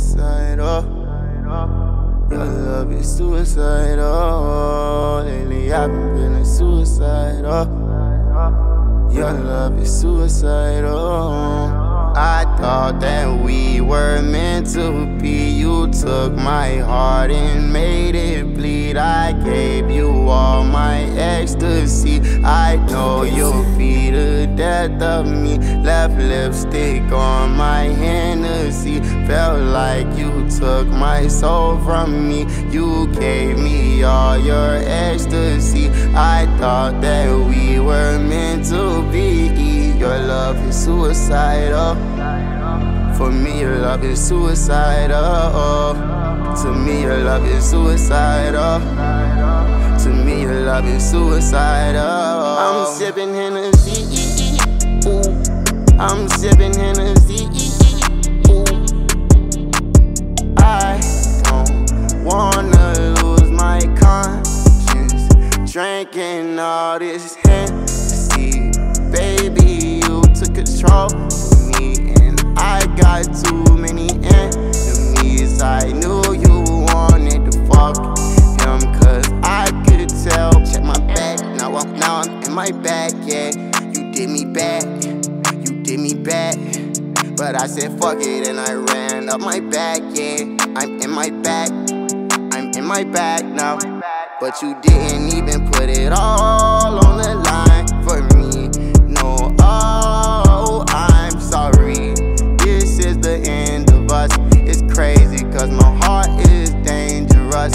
suicidal. Your love is suicidal. Lately I've been feeling suicidal. Your love is suicidal. I thought that we were meant to be. You took my heart and made it bleed. I gave you all my ecstasy. I know you'll be the death of me. Left lipstick on my Hennessy. Felt like you took my soul from me. You gave me all your ecstasy. I thought that we were meant to be. Your love is suicidal. For me, your love is suicidal. To me, your love is suicidal. To me, your love is suicidal. I'm sipping Hennessy. Ooh. I'm sipping Hennessy. Ooh. I don't wanna lose my conscience drinking all this Hennessy. Baby, you took control of me, and I got too many enemies. I knew you wanted to fuck him, cause I could tell. Check my back, now I'm in my bag, yeah. You did me bad, you did me bad. But I said fuck it and I ran up my back, yeah. I'm in my bag, I'm in my bag now. But you didn't even put it all on the line for me. No, oh, I'm sorry. This is the end of us. It's crazy cause my heart is dangerous.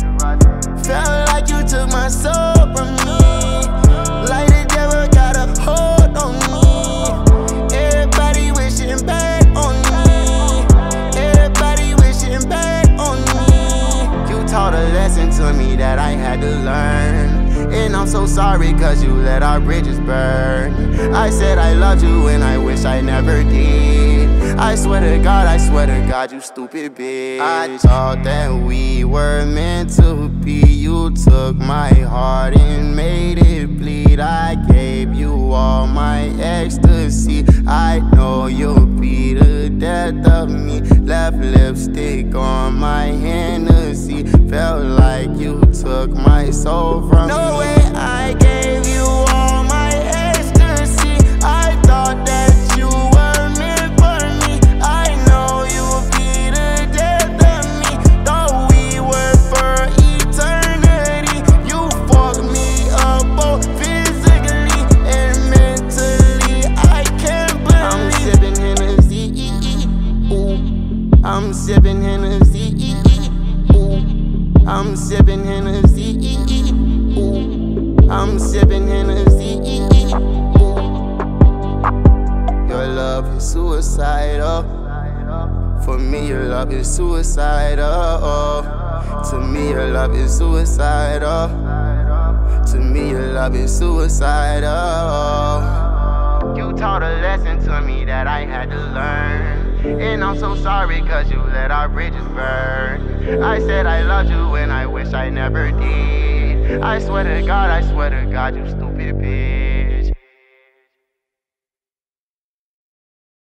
Felt like you took my soul from me. Like the devil got a hold on me. Everybody wishing back on me. Everybody wishing back on me. You taught a lesson to me that I had to learn. And I'm so sorry cause you let our bridges burn. I said I loved you and I wish I never did. I swear to God, you stupid bitch. I thought that we were meant to be. You took my heart and made it bleed. I gave you all my ecstasy. I know you'll be the death of me. Left lipstick on my Hennessy. Felt like you took my soul from me. No way I gave you all my ecstasy. I thought that you were meant for me. I know you'll be the death of me. Thought we were for eternity. You fucked me up both physically and mentally. I can't believe I'm sipping Hennessy. Ooh. I'm sipping Hennessy. Ooh. I'm sipping Hennessy. Ooh. I'm sipping Hennessy. Ooh. Your love is suicidal. For me, your love is suicidal. To me, your love is suicidal. To me, your love is suicidal. You taught a lesson to me that I had to learn. And I'm so sorry cause you let our bridges burn. I said I loved you and I wish I never did. I swear to God, you stupid bitch.